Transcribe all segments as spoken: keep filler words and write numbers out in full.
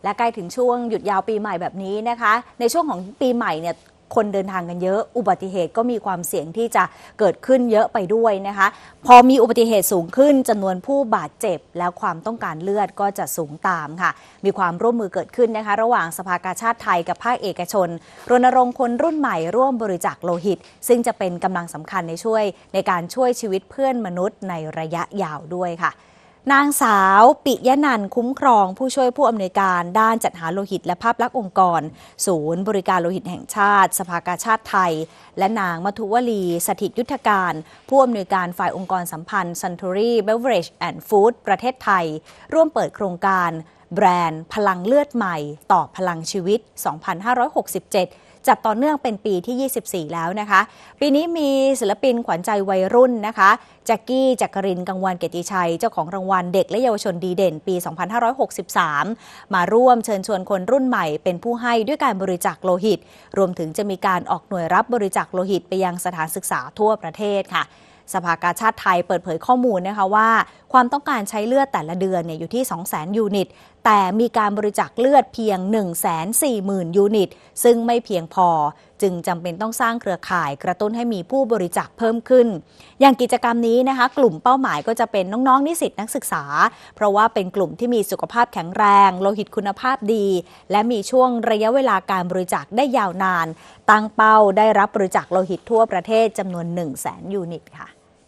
และใกล้ถึงช่วงหยุดยาวปีใหม่แบบนี้นะคะในช่วงของปีใหม่เนี่ยคนเดินทางกันเยอะอุบัติเหตุก็มีความเสี่ยงที่จะเกิดขึ้นเยอะไปด้วยนะคะพอมีอุบัติเหตุสูงขึ้นจำนวนผู้บาดเจ็บแล้วความต้องการเลือดก็จะสูงตามค่ะมีความร่วมมือเกิดขึ้นนะคะระหว่างสภากาชาดไทยกับภาคเอกชนรณรงค์คนรุ่นใหม่ร่วมบริจาคโลหิตซึ่งจะเป็นกำลังสำคัญในช่วยในการช่วยชีวิตเพื่อนมนุษย์ในระยะยาวด้วยค่ะนางสาวปิยนันท์คุ้มครองผู้ช่วยผู้อำนวยการด้านจัดหาโลหิตและภาพลักษณ์องค์กรศูนย์บริการโลหิตแห่งชาติสภากาชาดไทยและนางมัทุวลีสถิตยุทธการผู้อำนวยการฝ่ายองค์กรสัมพันธ์ Suntory Beverage and Food ประเทศไทยร่วมเปิดโครงการแบรนด์พลังเลือดใหม่ต่อพลังชีวิต สองพันห้าร้อยหกสิบเจ็ดจัดต่อเนื่องเป็นปีที่ยี่สิบสี่แล้วนะคะปีนี้มีศิลปินขวัญใจวัยรุ่นนะคะแจ็คกี้จักรินทร์กังวานเกียรติชัยเจ้าของรางวัลเด็กและเยาวชนดีเด่นปีสองพันห้าร้อยหกสิบสามมาร่วมเชิญชวนคนรุ่นใหม่เป็นผู้ให้ด้วยการบริจาคโลหิตรวมถึงจะมีการออกหน่วยรับบริจาคโลหิตไปยังสถานศึกษาทั่วประเทศค่ะสภากาชาดไทยเปิดเผยข้อมูลนะคะว่าความต้องการใช้เลือดแต่ละเดือนเนี่ยอยู่ที่ สองแสน ยูนิตแต่มีการบริจาคเลือดเพียง หนึ่งแสนสี่หมื่น ยูนิตซึ่งไม่เพียงพอจึงจำเป็นต้องสร้างเครือข่ายกระตุ้นให้มีผู้บริจาคเพิ่มขึ้นอย่างกิจกรรมนี้นะคะกลุ่มเป้าหมายก็จะเป็นน้องๆนิสิตนักศึกษาเพราะว่าเป็นกลุ่มที่มีสุขภาพแข็งแรงโลหิตคุณภาพดีและมีช่วงระยะเวลาการบริจาคได้ยาวนานตั้งเป้าได้รับบริจาคโลหิตทั่วประเทศจำนวน หนึ่งแสน ยูนิตค่ะ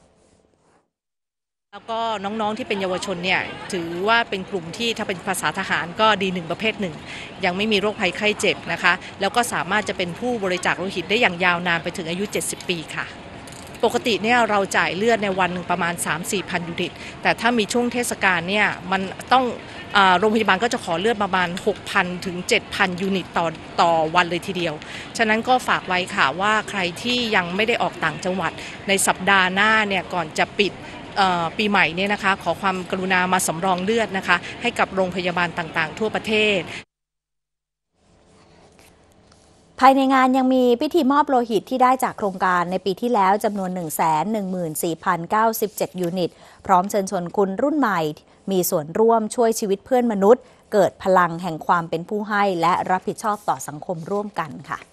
แล้วก็น้องๆที่เป็นเยาวชนเนี่ยถือว่าเป็นกลุ่มที่ถ้าเป็นภาษาทหารก็ดีหนึ่งประเภทหนึ่งยังไม่มีโรคภัยไข้เจ็บนะคะแล้วก็สามารถจะเป็นผู้บริจาคโลหิตได้อย่างยาวนานไปถึงอายุเจ็ดสิบปีค่ะปกติเนี่ยเราจ่ายเลือดในวันหนึ่งประมาณ สามถึงสี่พัน ยูนิตแต่ถ้ามีช่วงเทศกาลเนี่ยมันต้องโรงพยาบาลก็จะขอเลือดประมาณ หกพัน ถึง เจ็ดพัน ยูนิตต่อต่อวันเลยทีเดียวฉะนั้นก็ฝากไว้ค่ะว่าใครที่ยังไม่ได้ออกต่างจังหวัดในสัปดาห์หน้าเนี่ยก่อนจะปิดปีใหม่เนี่ยนะคะขอความกรุณามาสำรองเลือดนะคะให้กับโรงพยาบาลต่างๆทั่วประเทศภายในงานยังมีพิธีมอบโลหิตที่ได้จากโครงการในปีที่แล้วจำนวน หนึ่งแสนหนึ่งหมื่นสี่พันเก้าสิบเจ็ด ยูนิตพร้อมเชิญชวนคนรุ่นใหม่มีส่วนร่วมช่วยชีวิตเพื่อนมนุษย์เกิดพลังแห่งความเป็นผู้ให้และรับผิดชอบต่อสังคมร่วมกันค่ะ